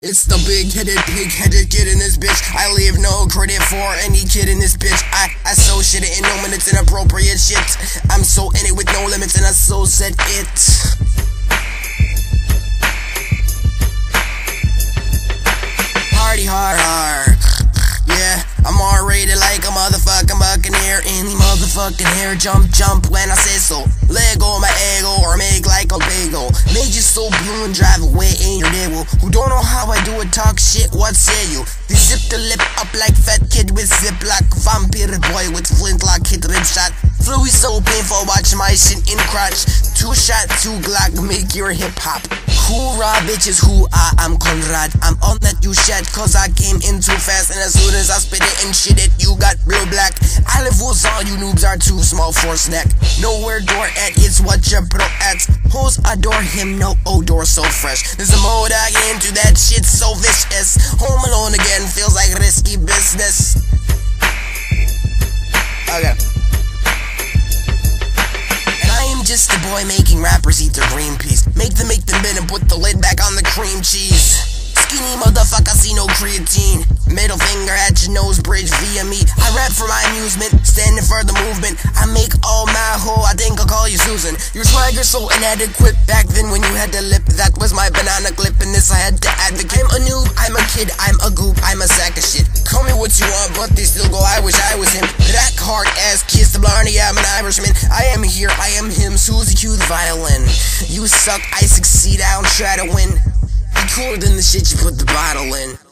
It's the big-headed, pig-headed kid in this bitch. I leave no credit for any kid in this bitch. I so shit it in no minutes, inappropriate shit. I'm so in it with no limits and I so said it. Party hard. Yeah, I'm R-rated like a motherfucking buccaneer. Any motherfucking hair jump when I say so. Let go my ego or make like a bagel. Made you so blue and drive away in your devil. Who don't know how I do it, talk shit, what say you? They zip the lip up like fat kid with ziplock. Vampire boy with flintlock, hit rib shot. Fluey so painful, watch my shit in crotch. 2 shot, 2 Glock, make your hip hop. Hoorah bitches, I'm Conrad. I'm on that you shit, cause I came in too fast. And as soon as I spit it and shit it, you got blue black. I live with all you noobs are too small for snack. Nowhere door at, it's what your bro at. Hoes adore him, no odor so fresh. There's a mode I get into, that shit so vicious. Home alone again feels like risky business. Okay. Just a boy making rappers eat their green peas. Make them bend and put the lid back on the cream cheese. Skinny motherfucker, see no creatine. Middle finger at your nose bridge via me. I rap for my amusement, standing for the movement. I make all my hoe, I think I'll call you Susan. Your swagger's so inadequate back then when you had to lip. That was my banana clip, and this I had to advocate. I'm a noob, I'm a kid, I'm a goop, I'm a sack of shit. Call me what you want, but they still go, I wish I was him. That hard ass kiss the Blarney, I'm an Irishman. I am here, I am him, Susie Q the violin. You suck, I succeed, I don't try to win. Be cooler than the shit you put the bottle in.